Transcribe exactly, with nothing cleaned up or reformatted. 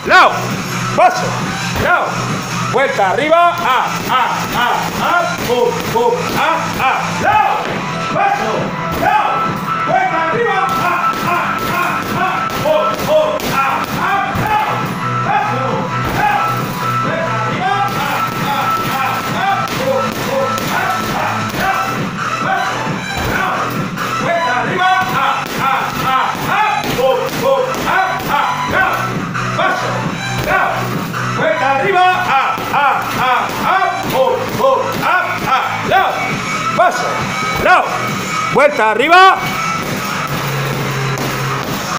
lado, paso, lado, vuelta arriba, a, a, a, a, pum, pum, a, a, lado, paso, lado, vuelta arriba, a, a, a, a, pum, pum, a, a, lado, paso, lado, vuelta arriba, a, a, a, a, pum, pum, a, a, lado, paso, lado, vuelta arriba, a, a, a, a, pum, pum, a, a, lado, paso, lado, vuelta arriba, a, a, a, a, pum, pum, a, a, lado, paso, lado, vuelta arriba.